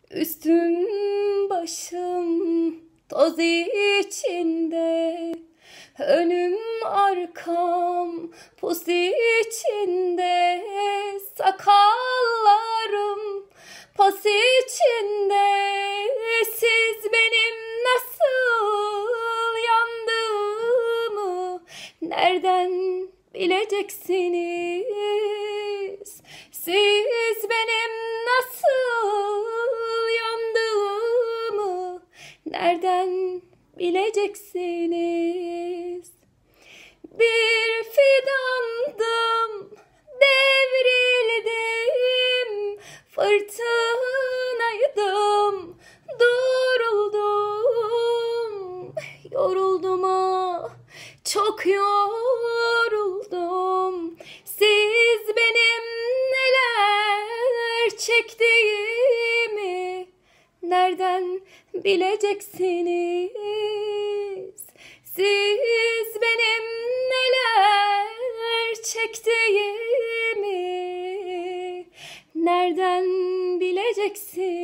Üstüm başım toz içinde, önüm arkam pus içinde, sakallarım pas içinde. Siz benim nasıl yandığımı nereden bileceksiniz? Siz benim nasıl yandığımı nereden bileceksiniz? Bir fidandım, devrildim, fırtınaydım, duruldum, yoruldum ah, çok yoruldum. Siz benim neler çektiğimi nereden bileceksiniz? Siz benim neler çektiğimi nereden bileceksiniz?